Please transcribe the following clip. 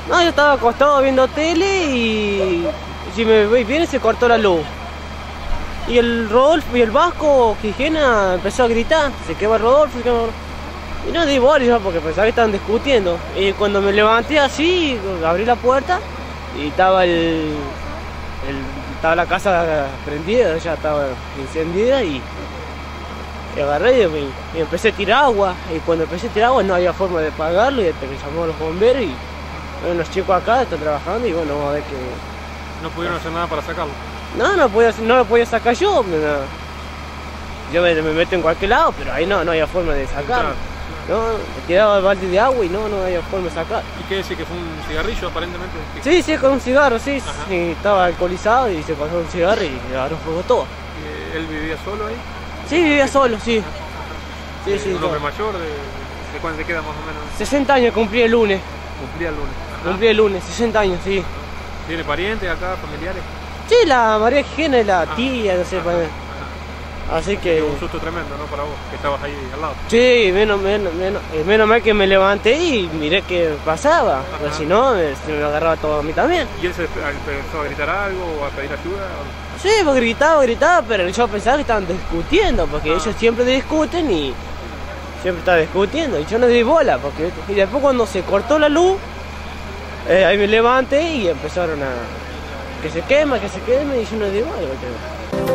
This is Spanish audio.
No, yo estaba acostado viendo tele y si me veis bien se cortó la luz. Y el Rodolfo y el Vasco Quijena empezó a gritar, se quema Rodolfo, se quema Rodolfo. Y no di bola yo porque pensaba que estaban discutiendo. Y cuando me levanté así, abrí la puerta y estaba estaba la casa prendida, ya estaba encendida y agarré y empecé a tirar agua. Y cuando empecé a tirar agua no había forma de apagarlo y hasta que llamó a los bomberos y bueno, los chicos acá están trabajando y bueno, vamos a ver que... No pudieron hacer nada para sacarlo. No lo podía sacar yo. Yo me meto en cualquier lado, pero ahí no había forma de sacarlo. No, me tiraba el balde de agua y no había forma de sacar. ¿Y qué decir? ¿Que fue un cigarrillo aparentemente? Sí, con un cigarro, sí. Estaba alcoholizado y se pasó un cigarro y agarró fuego todo. ¿Él vivía solo ahí? Sí, vivía solo, sí. Sí, ¿Un hombre mayor? ¿De cuánto queda más o menos? 60 años cumplí el lunes. Cumplía el lunes. Cumplí el lunes, 60 años, sí. ¿Tiene parientes acá, familiares? Sí, la María Gijena es la tía, no sé. Así que... Un susto tremendo, ¿no? Para vos, que estabas ahí al lado. Sí, menos mal que me levanté y miré qué pasaba. Porque si no, se me agarraba todo a mí también. ¿Y él se empezó a gritar algo o a pedir ayuda? Sí, pues gritaba, pero yo pensaba que estaban discutiendo, porque ellos siempre discuten y siempre estaban discutiendo. Y yo no di bola, porque y después cuando se cortó la luz, ahí me levanté y empezaron a... que se quema, y yo no di bola.